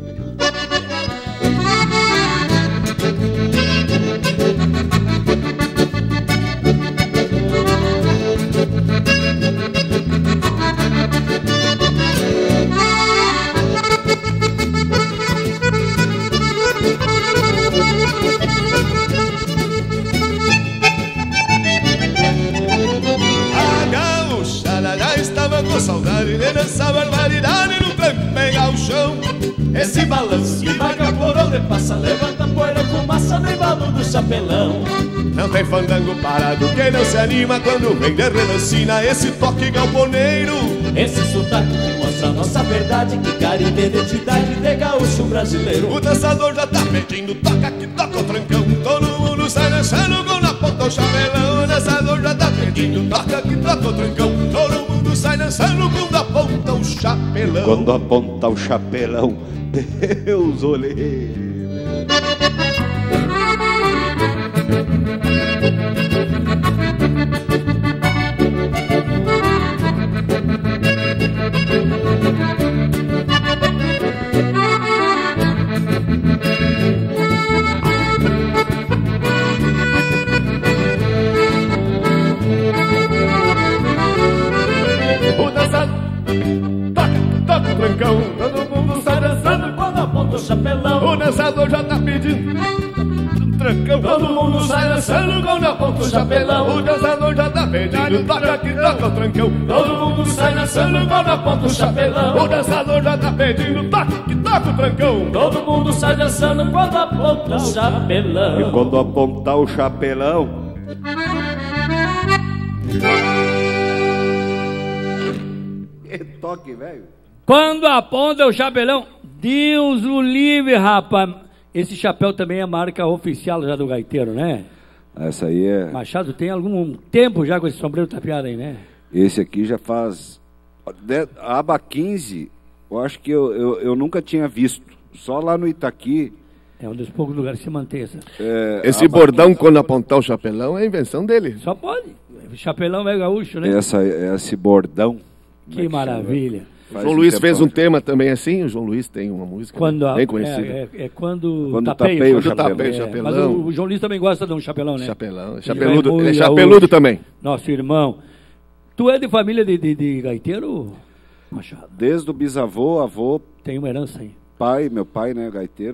A gauchada já estava com saudade de dançar barbaridade no tranco pegar o chão. Esse balanço que marca por onde passa, levanta poeira e fumaça no embalo do chapelão. Não tem fandango parado, quem não se anima quando vem de relancina esse toque galponeiro. Esse sotaque que mostra nossa verdade, que carimba a identidade de gaúcho brasileiro. O dançador já tá pedindo, toca que toca o trancão. Todo mundo sai dançando quando aponta o chapelão. O dançador já tá pedindo, toca que toca o trancão. Todo mundo sai dançando quando aponta o chapelão. Quando apontar o chapelão, Deus o livre. O dançador toca, toca o trancão. Todo mundo sai dançando quando aponta o chapelão. O dançador já tá pedindo um trancão. Todo mundo sai dançando quando aponta o chapelão. O dançador já tá pedindo, toca que toca o trancão. Todo mundo sai dançando quando aponta o chapelão. O dançador já tá pedindo, toca que toca o trancão. Todo mundo sai dançando quando aponta o chapelão. E quando apontar o chapelão, que toque, velho. Quando aponta o chapelão, Deus o livre, rapaz. Esse chapéu também é a marca oficial já do gaiteiro, né? Essa aí é... Machado tem algum tempo já com esse sombreiro tapeado aí, né? Esse aqui já faz... A aba quinze, eu acho que eu, eu, eu nunca tinha visto. Só lá no Itaqui. É um dos poucos lugares que se mantém essa. É, Esse bordão quando apontar o chapelão é invenção dele. Só pode. Chapelão é gaúcho, né? Essa, esse bordão. Que maravilha. O João Luiz fez um tema também assim, o João Luiz tem uma música quando a, bem conhecida. É, é, é quando, quando tapeia, tapeia o quando chapelão. Tapeia o É, chapelão. mas o, o João Luiz também gosta de um chapelão, né? Chapelão, Ele chapeludo, vai ele é muito chapeludo gaúcho. também. Nosso irmão. Tu é de família de, de, de gaiteiro, Machado? Desde o bisavô, avô, Tem uma herança aí. pai, meu pai, né, gaiteiro.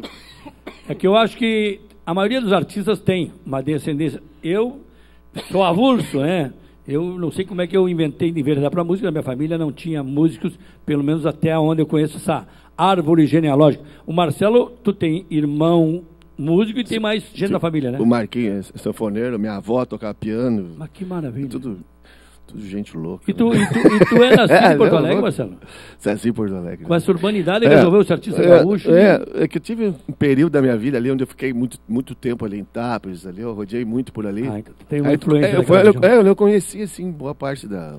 É que eu acho que a maioria dos artistas tem uma descendência. Eu sou avulso, né? Eu não sei como é que eu inventei de enveredar para música. Na minha família não tinha músicos, pelo menos até onde eu conheço essa árvore genealógica. O Marcelo, tu tem irmão músico e tem mais gente da família, né? O Marquinhos é sanfoneiro, minha avó tocava piano. Mas que maravilha. Tudo, tudo gente louca. E tu, e tu, e tu é nascido É, em Porto não, Alegre, não. Marcelo? Nasci em Porto Alegre. Com essa urbanidade, É, resolveu ser artista é, gaúcho? É, é que eu tive um período da minha vida ali onde eu fiquei muito, muito tempo ali em Tapes, ali, eu rodeei muito por ali. Ah, então tu tem uma Aí, influência é, eu, daquela eu, região. é, eu conheci, assim, boa parte da,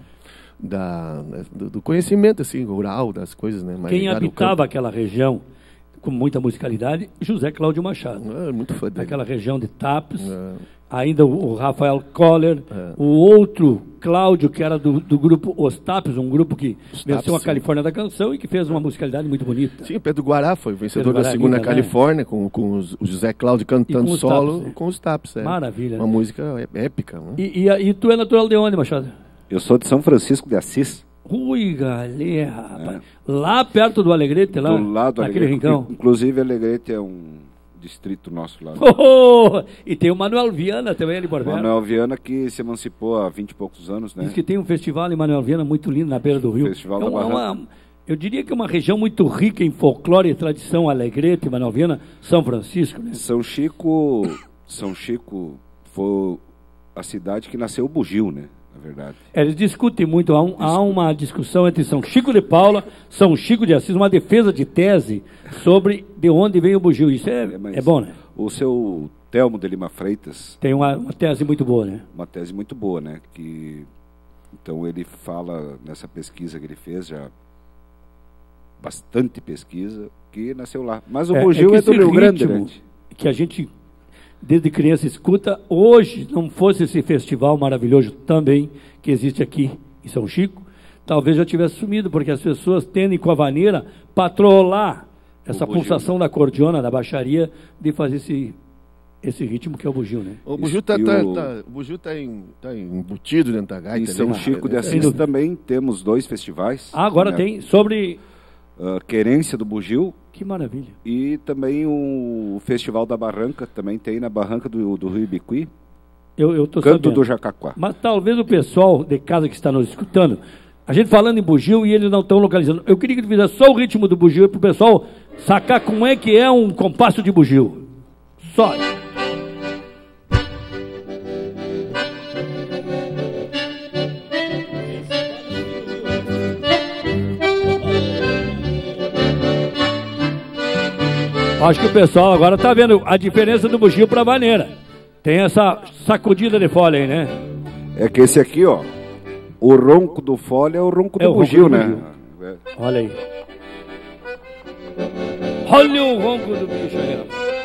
da, do, do conhecimento, assim, rural, das coisas, né? mais Quem ligado ao habitava campo. aquela região com muita musicalidade, José Cláudio Machado. É, muito fã dele. Aquela região de Tapes, É. ainda o, o Rafael Koller, É. o outro Cláudio, que era do, do grupo Os Tapes, um grupo que Os venceu Tapes, a sim. Califórnia da canção e que fez uma musicalidade muito bonita. Sim, Pedro Guará foi vencedor Pedro da Guará segunda ainda, né? Califórnia, com, com os, o José Cláudio cantando com os solo Tapes, é. com os Tapes. É. Maravilha, Uma né? música é- épica. Né? E, e, a- e tu é natural de onde, Machado? Eu sou de São Francisco de Assis. Ui, galera, rapaz. Lá perto do Alegrete, lá, do lado naquele Alegrete. rincão. Inclusive, Alegrete é um distrito nosso lá. Oh, e tem o Manuel Viana também ali por perto. Manuel Viana, que se emancipou há vinte e poucos anos, né? Diz que tem um festival em Manuel Viana muito lindo na beira do rio. Festival é da uma, Barranca. uma- eu diria que é uma região muito rica em folclore e tradição, Alegrete, Manuel Viana, São Francisco, né? São Chico, São Chico foi a cidade que nasceu o bugio, né? Na verdade. Eles discutem muito, há, um- há uma discussão entre São Chico de Paula, São Chico de Assis, uma defesa de tese sobre de onde vem o bugio. Isso é, É, mas é bom, né? O seu Telmo de Lima Freitas, Tem uma, uma tese muito boa, né? uma tese muito boa, né? Que então ele fala nessa pesquisa que ele fez já bastante pesquisa que nasceu lá. Mas o É- bugio que é, do esse Rio Grande, ritmo né? que a gente desde criança escuta, hoje não fosse esse festival maravilhoso também que existe aqui em São Chico, talvez já tivesse sumido, porque as pessoas tendem com a vaneira patrolar essa bugio, pulsação da cordiona, da baixaria, de fazer esse, esse ritmo que é o bugio, né? O Bugio tá, E tá, o- tá- o Bugio tá, em- tá embutido dentro da gaita. Em São ali, né? Chico de É, Assis também temos dois festivais. Ah, agora né? tem sobre... Ah, Querência do Bugio Que maravilha. e também o Festival da Barranca, também tem na Barranca do, do Rio Ibiqui, Eu, eu tô Canto sabendo. do Jacaquá. Mas talvez o pessoal de casa que está nos escutando, a gente falando em bugio e eles não estão localizando. Eu queria que tu fizesse só o ritmo do bugio para o pessoal sacar como é que é um compasso de bugio. Só. Acho que o pessoal agora está vendo a diferença do bugio para a vaneira. Tem essa sacudida de folha aí, né? É que esse aqui, ó, o ronco do fole é o ronco É do o ronco bugio, do né? bugio. É. Olha aí. Olha o ronco do bicho aí,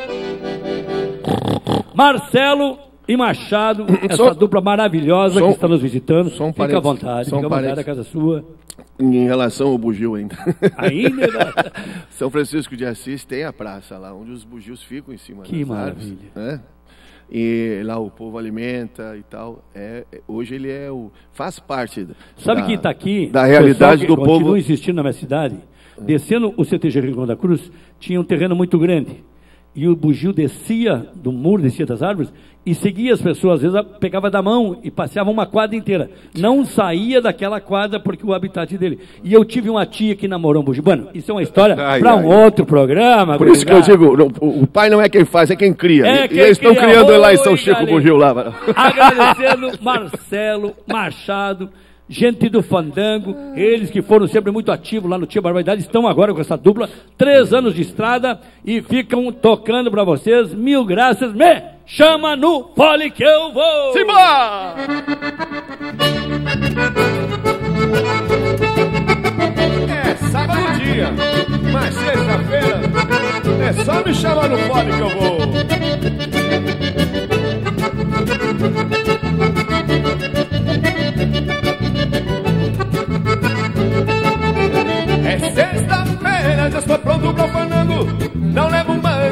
rapaz. Marcelo e Machado, essa Só- dupla maravilhosa só- que está nos visitando. só um Fica à parênteses, vontade, só um fica à vontade, parênteses. a casa é sua. Em relação ao bugio ainda. Ainda? São Francisco de Assis tem a praça lá, onde os bugios ficam em cima Que das árvores. maravilha. Né? E lá o povo alimenta e tal. É, é- hoje ele é o faz parte da, Sabe da- quem está aqui? da o realidade pessoal do que povo. continua insistindo na minha cidade. Descendo o C T G Rincão da Cruz, tinha um terreno muito grande. E o bugio descia do muro, descia das árvores, e seguia as pessoas. Às vezes pegava da mão e passeava uma quadra inteira. Não saía daquela quadra porque o habitat dele. E eu tive uma tia que namorou um bugio. Bueno, isso é uma história Ai, para ai. um outro programa. Por isso que eu gurizada. digo, não, o, o pai não é quem faz, é quem cria. É e quem eles estão cria. criando lá em Oi, São Chico galera. Bugio lá. Agradecendo Marcelo Machado, gente do Fandango, eles que foram sempre muito ativos lá no Tia Barbaridade, estão agora com essa dupla, três anos de estrada e ficam tocando pra vocês. Mil graças, me chama no fole que eu vou! Simba! É sábado dia, mas sexta-feira é só me chamar no fone que eu vou.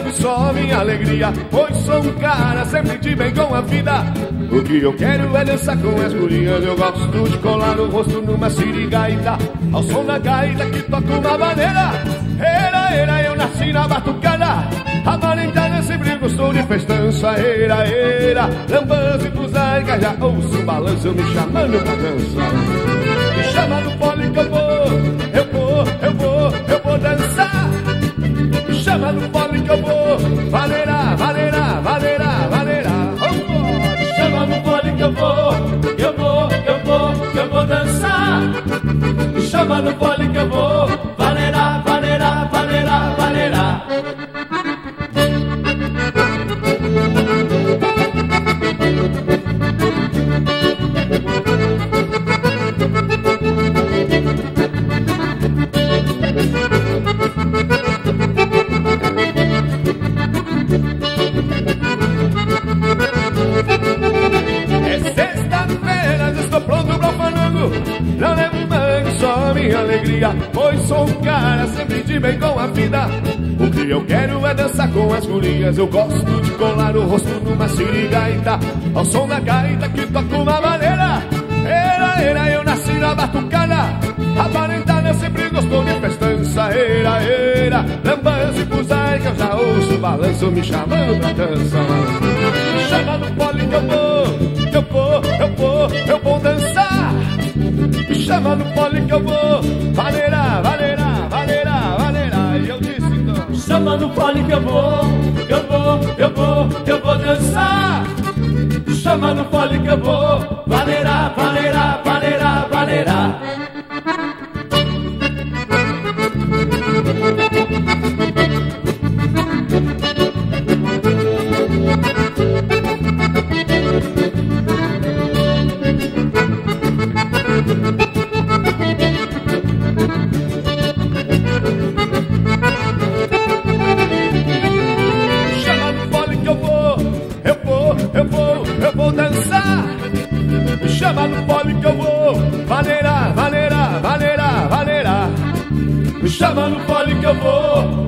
nego só minha alegria, pois sou um cara sempre de bem com a vida. O que eu quero é dançar com as gurias, eu gosto de colar o rosto numa sirigaita, ao som da gaita que toca uma maneira. Era, era, eu nasci na batucada, a valentana sempre gostou de festança. Era, era, lambança e pusaica, já ouço um balanço me chamando pra dançar. Me chama no pole que eu vou, eu vou, eu vou, eu vou dançar. Me chama no pole que eu vou, valerá, valerá, valerá, valerá. Me chama no pole que eu vou, eu vou, eu vou, eu vou dançar. Me chama no pole que eu vou, valerá, valerá, valerá, valerá. É sexta-feira, já estou pronto pra o fandango. Não levo mangue, só minha alegria, pois sou um cara sempre de bem com a vida. O que eu quero é dançar com as gurias, eu gosto de colar o rosto numa sirigaita, ao som da gaita que toca uma maneira. Era, era, eu nasci na batucada, a valentada sempre gostou de festança. Era, era, lambança e pusaica, eu já ouço o balanço me chamando pra dança. Me chama no pole que eu vou, eu vou, eu vou, eu vou dançar. Me chama no pole que eu vou, valerá, valerá, valerá, valerá. E eu disse então, me chama no pole que eu vou, eu vou, eu vou, eu vou dançar. Me chama no pole que eu vou, valerá, valerá, valerá, valerá. Chama no pole que eu vou, eu vou, eu vou, eu vou dançar. Me chama no pole que eu vou, valerá, valerá, valerá, valerá. Me chama no pole que eu vou,